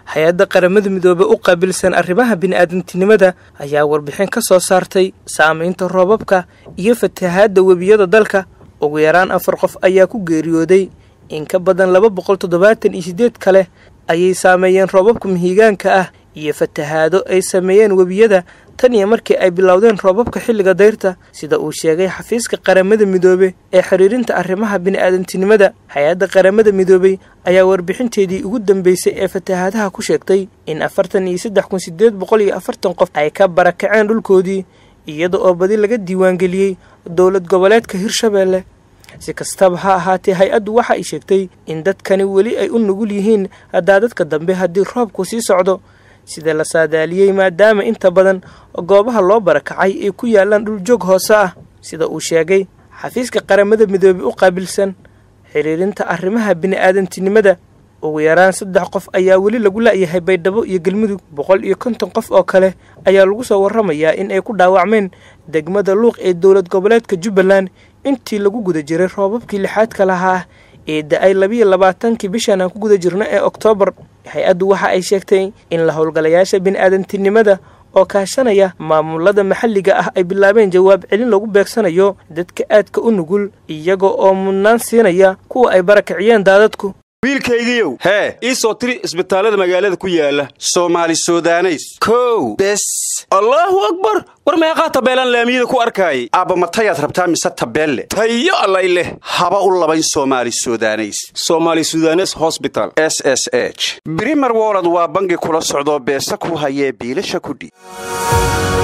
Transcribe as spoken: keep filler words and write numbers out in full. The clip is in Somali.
hay-adda qaramada midoobay u qaabilsan arrimaha bini'aadantinimada ayaa warbixin ka soo saartay saamaynta roobabka iyo fatahaadda webiyada dalka. ugu yaraan afar qof ayaa ku geeriyooday, in ka badan laba boqol toddobaatan iyo siddeed kale ayay saameeyeen roobabka mihigaanka ah iyo fatahaado ay sameeyeen webiyada tan iyo markii ay bilowdeen roobabka xilliga dayrta, sida uu sheegay xafiiska qaramada midoobay ee xiriirinta arrimaha bini'aadantinimada. hay-adda qaramada midoobay ayaa warbixinteedii ugu dambeysay ee fatahaadaha ku sheegtay in afartan iyo saddex kun siddeed boqol iyo afartan qof ay ka barakaceen dhulkoodii, iyada oo badi laga diiwaangeliyey dowlad goboleedka Hirshabeelle. si kastaba ha ahaatee, hay-addu waxa ay sheegtay in dadkani weli ay u nugul yihiin daadadka dambe haddii roobku sii socdo, sida la saadaaliyey, maadaama inta badan goobaha loo barakacay ay ku yaalaan dhul joog hoose ah. sida uu sheegay xafiiska qaramada midoobay u qaabilsan xiriirinta arrimaha bini'aadantinimada, ugu yaraan saddex qof ayaa weli lagu la'yahay Baydhabo iyo Galmudug. boqol iyo konton qof oo kale ayaa lagu soo warramayaa in ay ku dhaawacmeen degmada Luuq ee dowlad goboleedka Jubbaland intii lagu guda jiray roobabkii lixaadka lahaa ee da'ay labiyo labaatankii bishan aan ku guda jirno ee Oktoobar. hay-addu waxa ay sheegtay in la howlgalayaasha bini'aadantinimada oo kaashanaya maamulada maxalliga ah ay bilaabeen jawaab celin lagu beegsanayo dadka aadka u nugul, iyaga oo mudnaan siinaya kuwa ay barakiciyeen daadadku. wiilkaygiiyow hee ii soo tiri isbitaalada magaalada ku yaala Soomaali Suudaneys kow bes Allahu akbar war meeqa tabeelan laamiyada ku arkay aaba matayaad rabtaa mise tabeelle tayo alla ileh haba u labayn Soomaali Suudaneys Soomaali Suudaneys Hospital S S H Premier World waa bangi kula socdo beesa ku hayee biilasha ku dhig.